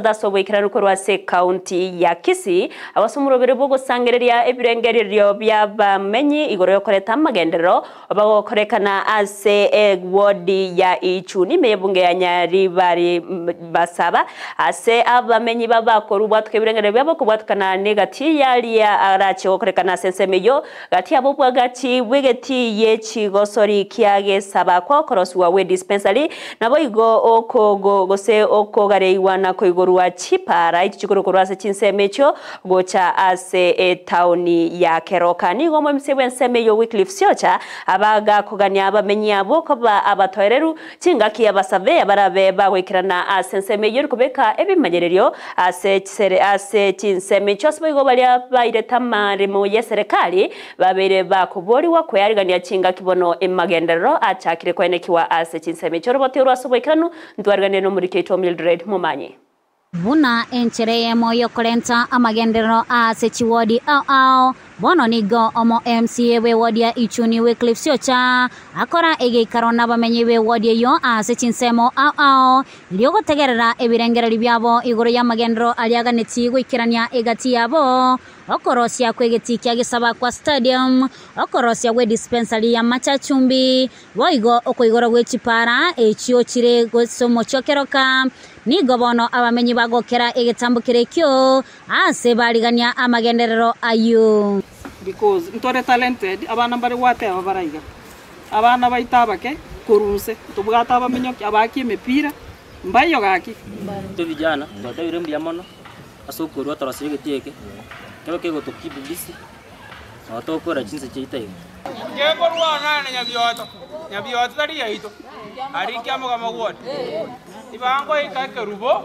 dasobo ikiranu korwa se county ya Kisii abasumurobere bwo gusangereria ebirengererio by'abamenyi igoro yo koreta amagendero bagokorekana ase ward ya Ichuni meyebunge ya Nyari bari basaba ase abamenyi babakora ubwatwe ebirengererio byabo kubwatukana negati yali ya arache gokorekana sensemeyo gati abo bwagati bwegeti yechigosori kiage saba kwa koroswa we dispensary nabo igo oko gose oko gareiwana ko igorwa chipara ichigorokora se chinsemecho gocha ase tauni ya Kerokani gomo msebwe nsemeyo Wycliffe Siocha abaga kuganya abamenyi abo koba abatoereru chingaki abasave abarabe bagwikirana ase nsemeyo kubeka ebimanyererio ase chinsemecho sibo balia baireta marimo ya serikali babere bakubori wako yarigania chingaki bono emagendero achakire kwenekiwa ase chinsemecho robote urwasobo ikiranu ndwarigane no muri Keito Mildred Mumanyi Buna enchereye moyo kolenta amagendero ase chiwodi au bono nigo omo MCA we wodi ya Ichuni Wycliffe Siocha akora ege karona bamenyi we wodi yo ase chinsemo au lyogo tegerera ebirengereri byabo igoro ya magendero aliaga neti gwikirania egati yabo okorosia kwegeti kyagisaba kwa stadium okorosia we dispensary ya Machachumbi boigo okoigoro gwe chipara echio chire gosomo chokeroka nigo bono abamenyi bagokera egetambukire kyo ase barigania amagenderero ayo because ntore talented abana bari wate abaraiga abana baitabake kurunse tubugata abamenyo abaki mepira mbayo gaki to vijana ndotabire mbiamono asokorwa tarasiye getieke kero kego tokibulisi atokora chinse cheitaiga kego rwana nyabioto tari yaito ariki amagama wot ibango ikake rubo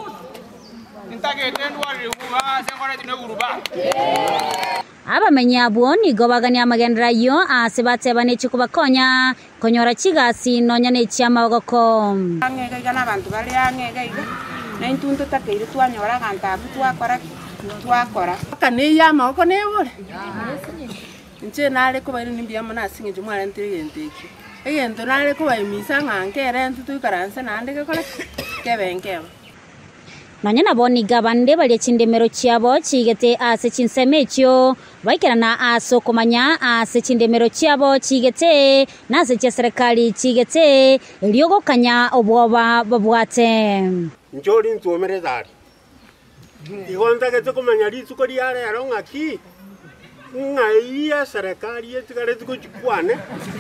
abamenyi abo nigo bagania amagendera yo ase batebane chikubakonya konyora chigasi nonya ne chiamagoko angega igana abantu bali angega iga na intuntu takeire twanyora kanta twakora kane ya mako ne bole nje nale ko bari nimbiya mona singe mwara ntirigenteki egento nale ko bayimisa ngankere ntutu karanse nandike kole kebenkeba Nanya naboni gabande bali chindemero chiabo chigete ase chinsemecho baikirana aso komanya ase chindemero chiabo chigete nase cha serikali chigete eliogo kanya obwoba babwate njori ntuomere dari igonta ke komanya litsuko liare yaronga ki ngai ya serikali yetikare tukukwane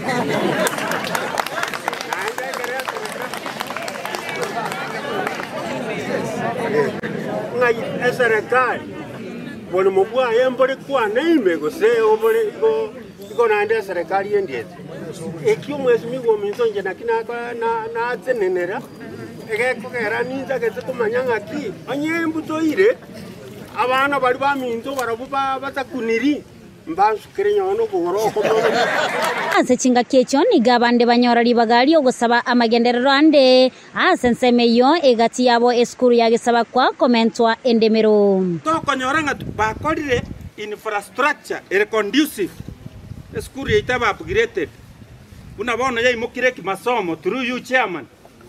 ngai eserikali bone mobwa yembore kwa neime gose obore go nande serikali yendiete ekyo mwezi migo minzonje nakina na atsenenera ege kokera ninza gete kumanyanga ki anyembu toire abana bari baminzo barabuba batakuniri mbansu kirenyono kugoroko ase chinga kecho ni gabande banyora libagali ogosaba amagenderero ande ase nsemeyo egati yabo eskuru yagisaba kwa komentwa endemero to konyora ngatu bakorire infrastructure ere conducive eskuru itaba upgraded unabona yai mukireki masomo through you chairman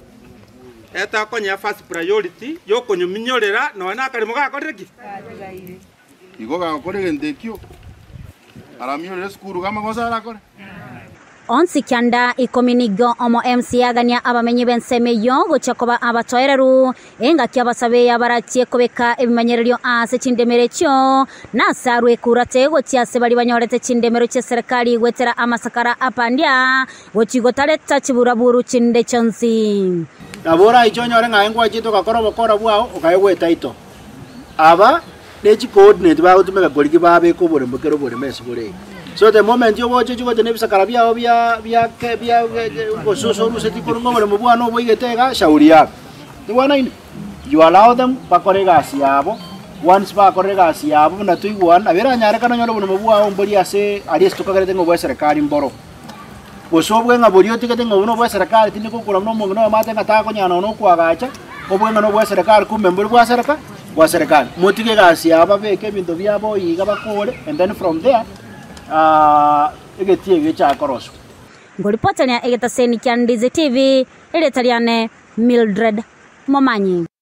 eta konya first priority yo konyo minyorera no na kali mugakorire ki igo gakorire ndekyo aramio le skuru kama kosa rakore onsi kyanda ikominigo omo MCA gania abamenyi bensemeyo gochakoba abatoereru enga kyabasabe yabaratie kobeka ebimanyererio ase chindemerecho nasarwe kurate gotiase bali banyorete chindemero che serikali gwetera amasakara apandia gochigotareta chiburaburu chinde chonsi nabora ichonyore ngaengwa chito gakorobo kora bwao ukayegweta ito aba nechi coordinate ba utumeka goliki babe ko bore mbekero bore meso bore so the moment yo woche chigo tenebisa karabia bia gososo ruseti korongo bore mubwana oboigetega shauri yako ni wana ini you allow them bakorega siabo once bakorega siabo na tuigwana abera nyare kana nyoro bone mubwa ombori ase aristo kagarete ngo bwa serikali mboro gosobwe nga bori otikete ngo no bwa serikali tiniko kula no mongo no mate ngata ko nyana no kwagacha obwe no bwa serikali kumbe mbori bwa serikali wa serikali motige gasi aba beke bintu byabo yiga bakore and then from there egetie gecha koroso ngoripotania egeta seni kya Ndizi TV ile taliane Mildred Mumanyi.